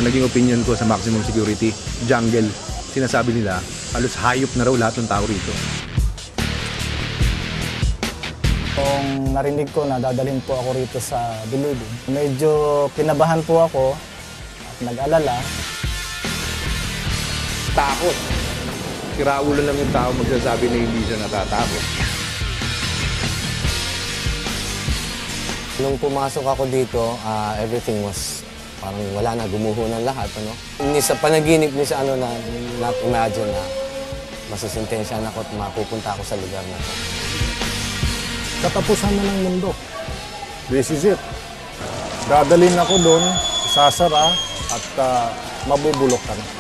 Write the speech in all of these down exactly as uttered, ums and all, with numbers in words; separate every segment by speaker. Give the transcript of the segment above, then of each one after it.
Speaker 1: naging opinion ko sa maximum security, jungle. Sinasabi nila, halos hayop na raw lahat ng tao rito.
Speaker 2: Kung narinig ko na dadalhin po ako rito sa Bilibid, medyo kinabahan po ako at nag-alala.
Speaker 1: Takot. Kiraulo lang yung tao magsasabi na hindi siya natatakot.
Speaker 3: Nung pumasok ako dito, uh, everything was parang wala na, gumuho ng lahat. Ano? Ni sa panaginip ni sa ano na, not imagine na masasintensya na ako at mapupunta ako sa lugar na ito.
Speaker 2: Katapusan na ng mundo. This is it. Dadalhin ako doon, sasara at uh, mabubulok ka na.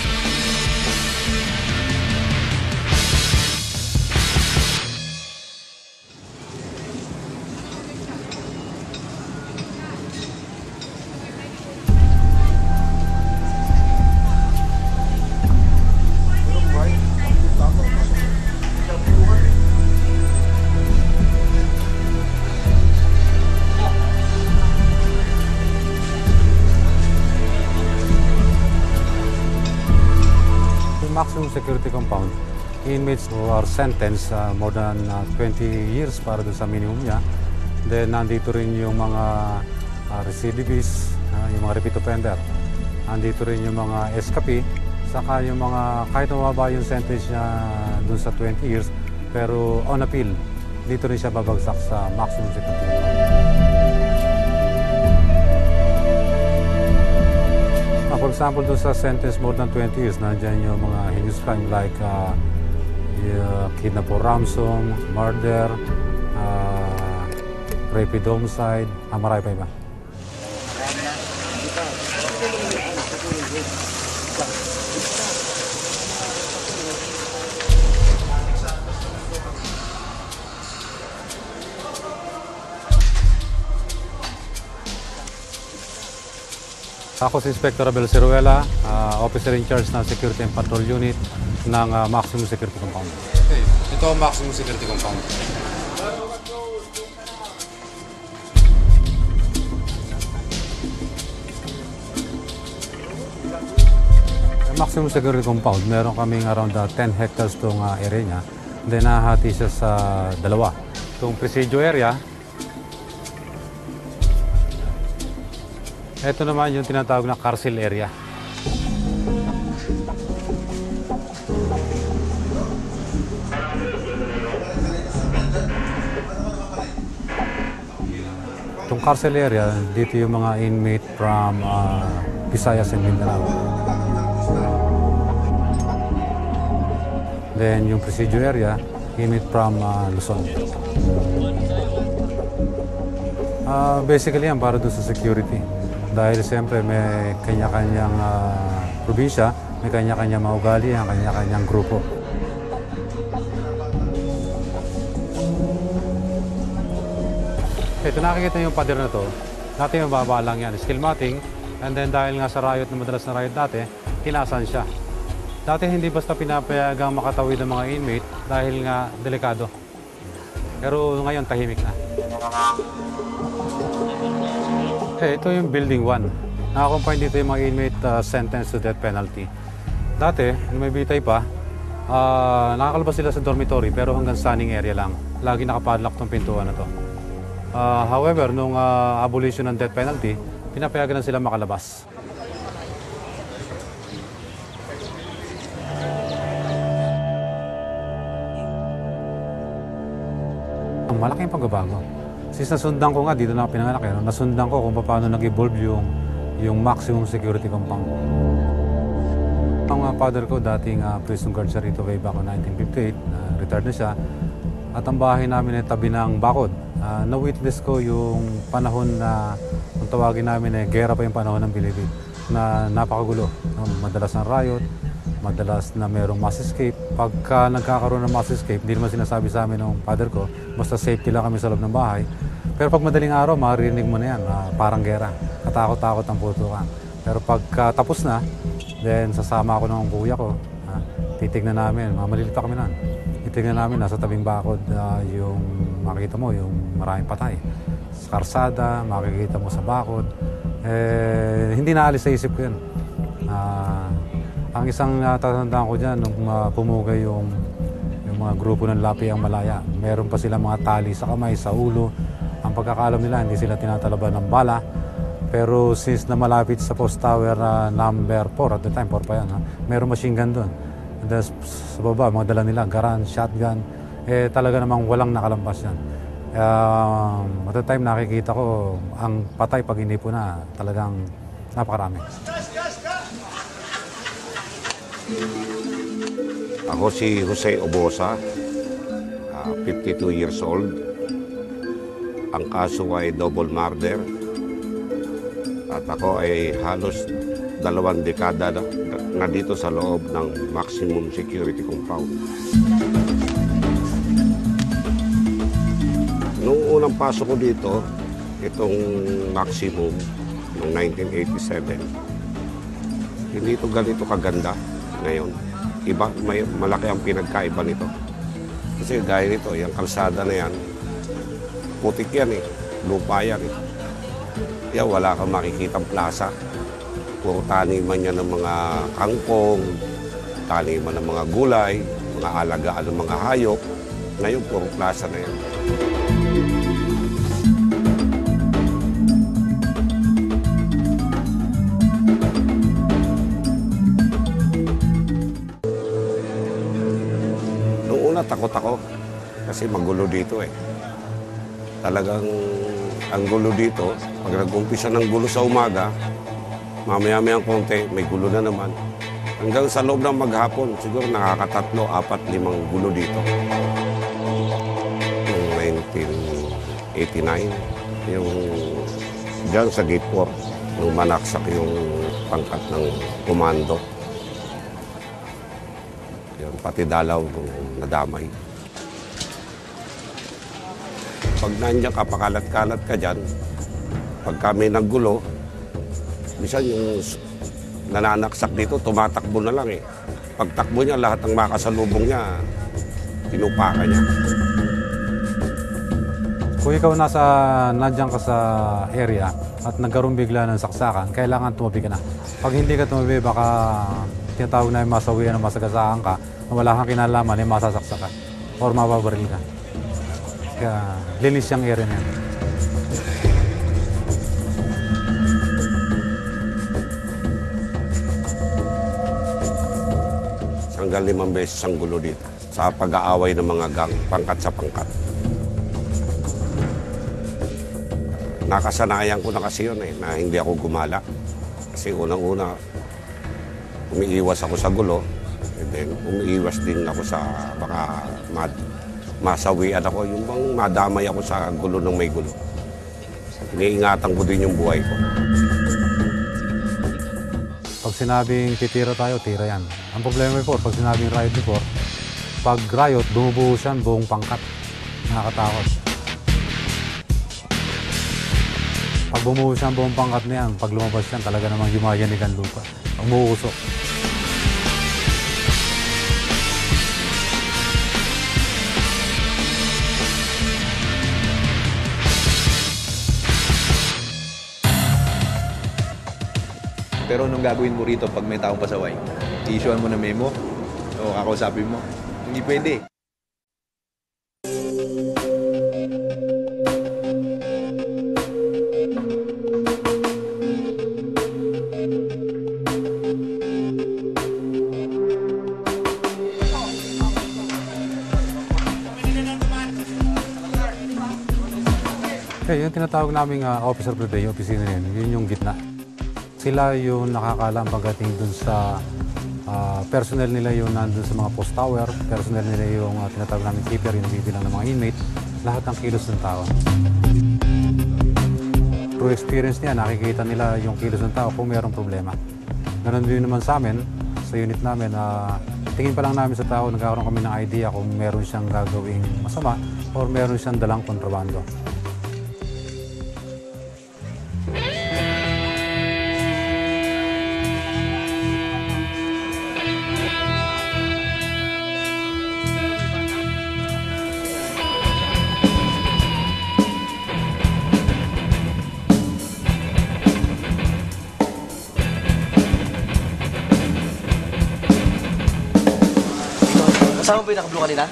Speaker 4: Maximum security compound, inmates who are sentenced uh, more than uh, twenty years para doon sa minimum niya. Then nandito rin yung mga uh, recidivists, uh, yung mga repeat offender. Nandito rin yung mga escapee, saka yung mga kahit mababa yung sentence niya doon sa twenty years, pero on appeal, dito rin siya babagsak sa maximum security compound. For example, doon sa sentence more than twenty years, nandiyan yung mga heinous crime like uh, uh, kidnap or ransom, murder, uh, rape with homicide, ah, marami pa iba. Ako si Inspector Abel Ciruela, uh, Officer in Charge ng Security and Patrol Unit ng uh, Maximum Security Compound.
Speaker 5: Okay, ito ang Maximum Security Compound.
Speaker 4: Ang Maximum Security Compound, meron kaming around uh, ten hectares itong uh, area niya. Then nahati siya sa dalawa. Itong Presidio area, ito naman yung tinatawag na carcel area. Itong carcel area, dito yung mga inmate from uh, Visayas and Mindanao. Then yung Presidio area, inmate from uh, Luzon. Uh, basically yan para doon sa security. Dahil siyempre may kanya-kanyang uh, probinsya, may kanya-kanyang maugali, ang kanya-kanyang grupo. Ito nakikita yung pader na to, dati mababa lang yan, skill matting, and then dahil nga sa riot na madalas na riot dati, tinasan siya. Dati hindi basta pinapayagang makatawid ng mga inmate dahil nga delikado. Pero ngayon tahimik na. Eh, ito yung Building one. Nakakompine dito yung mga inmate uh, sentenced to death penalty. Dati, nung may bitay pa, uh, nakakalabas sila sa dormitory pero hanggang standing area lang. Lagi nakapadlock tong pintuan na to. Uh, however, nung uh, abolition ng death penalty, pinapayagan na sila makalabas. Ang malaking pagbabago. Since nasundan ko nga, dito na ako pinanganak, eh, nasundan ko kung paano nag-evolve yung, yung maximum security compound. Ang uh, father ko, dating uh, prison guard siya rito way back in nineteen fifty-eight, uh, retired na siya. At ang bahay namin ay tabi ng bakod. Uh, na-witness ko yung panahon na, kung tawagin namin ay gera pa yung panahon ng Bilibid, na napakagulo. No? Madalas ng riot, madalas na mayroong mass escape. Pagka nagkakaroon ng mass escape, hindi naman sinasabi sa amin ng father ko, basta safety lang kami sa loob ng bahay. Pero pag madaling araw, maririnig mo na yan, uh, parang gera. Katakot-takot ang putukan. Pero pagka tapos na, then sasama ako ng kuya ko, uh, titignan namin, maliliit pa kami nun. Titignan namin, nasa tabing bakod uh, yung makikita mo, yung maraming patay. Sa karsada, makikita mo sa bakod. Eh, hindi naalis sa isip ko yun. Ah, ang isang natatandaan ko dyan, nung uh, pumugay yung, yung mga grupo ng Lapi ang Malaya, meron pa sila mga tali sa kamay, sa ulo. Ang pagkakaalam nila, hindi sila tinatalaban ng bala. Pero since na malapit sa post tower uh, number four, at the time, four pa yan, ha? Meron machine gun doon. And then, sa baba, mga dala nila, garan, shotgun, eh talaga namang walang nakalampas yan. Uh, at the time, nakikita ko, ang patay pag hindi po na, talagang napakarami.
Speaker 6: Ako si Jose Obosa, uh, fifty-two years old. Ang kaso ay double murder. At ako ay halos dalawang dekada na, na dito sa loob ng maximum security compound. Noong unang pasok ko dito, itong maximum noong nineteen eighty-seven, hindi ito ganito kaganda ngayon. Iba, may, malaki ang pinagkaiba nito. Kasi gaya nito, yung kalsada na yan, putik yan eh, lupa yan eh. Yan, wala kang makikitang plaza. Puro taniman yan ng mga kangkong, taniman ng mga gulay, mga alagaan ng mga hayop. Ngayon, puro plaza na yan. Takot ako kasi magulo dito eh. Talagang ang gulo dito, pag nag-umpisa ng gulo sa umaga, mamaya-mayang konti, may gulo na naman. Hanggang sa loob ng maghapon, siguro nakakatatlo, apat, limang gulo dito. Yung nineteen eighty-nine, yung dyan sa Gate four, nung manaksak yung pangkat ng komando. Pati dalaw nadamay. Pag nandiyan ka, pakalat-kalat ka dyan, pag kami naggulo, minsan yung nananaksak dito, tumatakbo na lang eh. Pagtakbo niya, lahat ng makasalubong niya, tinupakan niya.
Speaker 4: Kung ikaw nasa, nandiyan ka sa area at nagkaroon bigla ng saksakan, kailangan tumabi ka na. Pag hindi ka tumabi, baka tinatawag na yung masawian na masagasaan ka, wala kang kinalaman, eh, masasaksak ka or mababaril ka. Kaya linis yung area na yan.
Speaker 6: Hanggang limang beses ang gulo dito sa pag-aaway ng mga gang, pangkat sa pangkat. Nakasanayan ko na kasi yun eh, na hindi ako gumala. Kasi unang-una, umiiwas ako sa gulo. And then, umiiwas din ako sa baka mad, masawian ako. Yung bang madamay ako sa gulo ng may gulo. Iniingatan ko din yung buhay ko.
Speaker 4: Pag sinabing titira tayo, tira yan. Ang problema before, pag sinabing riot before, pag riot, bumubuhos yan buong pangkat. Nakakatakot. Pag bumuhos yan buong pangkat na yan, pag lumabas yan, talaga namang yumayanig ang lupa. Umuusok.
Speaker 1: Pero nung gagawin mo rito pag may taong pasaway, i-issuean mo na memo o kakausapin mo. Hindi pwede.
Speaker 4: Okay, yung tinatawag naming uh, officer of the day, opisina yun, yun yung gitna. Sila yung nakakaalam pagdating dun sa uh, personnel nila yung nandun sa mga post tower, personnel nila yung uh, tinatawag namin keeper, yung bibilang ng mga inmate, lahat ng kilos ng tao. Through experience niya, nakikita nila yung kilos ng tao kung mayroong problema. Ganun din naman sa amin, sa unit namin, uh, tingin pa lang namin sa tao, nagkakaroon kami ng idea kung meron siyang gagawing masama or meron siyang dalang kontrabando.
Speaker 7: Kasama mo ba yung naka-blue kanina?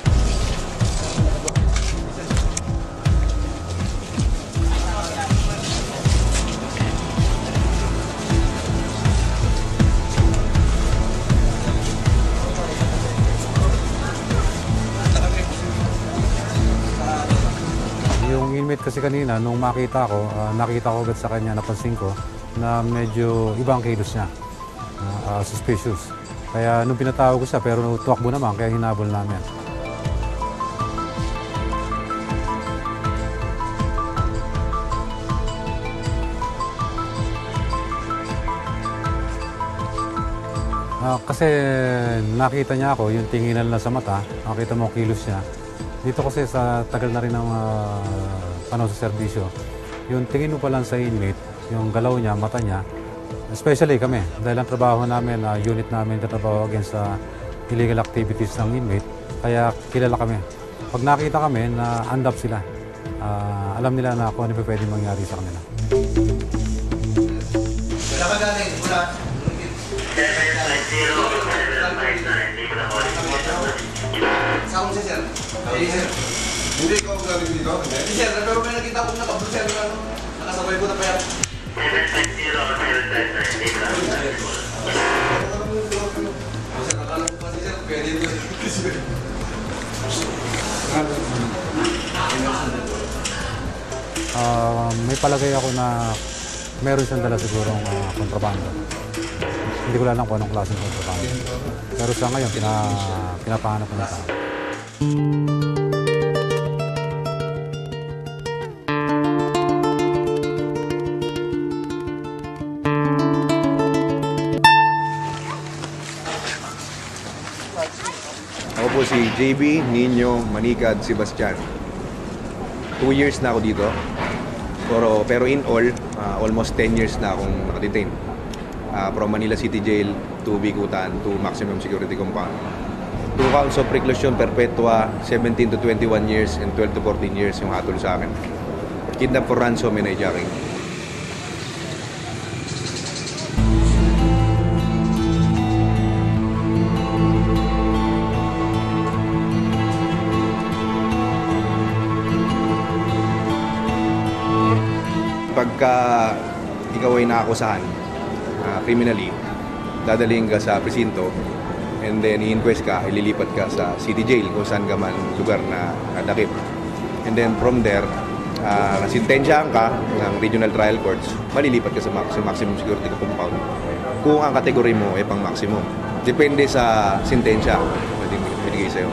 Speaker 4: Yung inmate kasi kanina, nung makita ko, ah, nakita ko agad sa kanya, napansin ko na medyo ibang kilos niya, ah, ah, suspicious. Kaya nung pinatawag ko siya, pero tuwakbo naman, kaya hinabol namin. Ah, kasi nakita niya ako, yung tinginan na sa mata, nakita mo ang kilos niya. Dito kasi sa tagal na rin ng uh, panahon sa serbisyo, yung tingin mo pa lang sa inmate, yung galaw niya, mata niya, especially kami, dahil ang trabaho namin, uh, unit namin katrabaho against sa illegal activities ng inmate, kaya kilala kami. Pag nakita kami na andap sila, uh, alam nila na kung ano pa pwede mangyari sa kanila.
Speaker 1: Wala ka galing, wala.
Speaker 8: Saan mo siya, sir? Ay, sir. Hindi ko galing dito. Hindi, sir. Pero may nakita ko nakablo, sir. Nakasabay ko na pa yan. Sir, nakala ko kasi, sir. Pwede ito.
Speaker 4: Uh, may palagay ako na meron siyang dala sigurong uh, kontrabando. Hindi ko lang kung anong klaseng kontrabando. Pero sa ngayon, pina, pinapahanap ko na tao.
Speaker 1: Ako po si J B, Nino, Manikad, Sebastian. Two years na ako dito. Pero, pero in all, uh, almost ten years na akong nakadetain. Uh, from Manila City Jail to Bikutan to Maximum Security Compound. Two counts of reclusion perpetua, seventeen to twenty-one years and twelve to fourteen years yung hatol sa akin. Kidnap for ransom and hijacking. Pagka ikaw ay nakakusahan uh, criminally, dadalhin ka sa presinto and then i-inquest ka, ililipat ka sa city jail kung saan ka man lugar na nadakip. And then from there, uh, nasintensyahan ka ng regional trial courts, malilipat ka sa, max- sa maximum security compound kung ang kategory mo ay pang maximum. Depende sa sintensya na binigay sa'yo.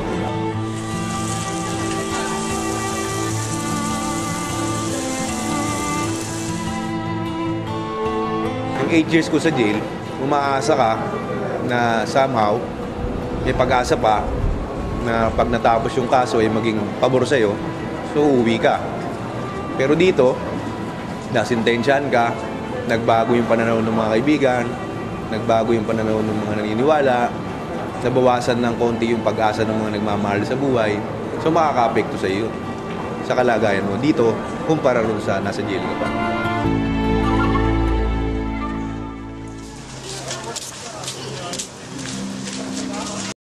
Speaker 1: eight years ko sa jail, umaasa ka na somehow may pag-asa pa na pag natapos yung kaso ay maging pabor sa'yo, so uuwi ka. Pero dito, nasintensyahan ka, nagbago yung pananaw ng mga kaibigan, nagbago yung pananaw ng mga naniniwala, nabawasan ng konti yung pag-asa ng mga nagmamahal sa buhay, so makaka-apekto sa iyo sa kalagayan mo dito kumpara rin sa nasa jail ka pa.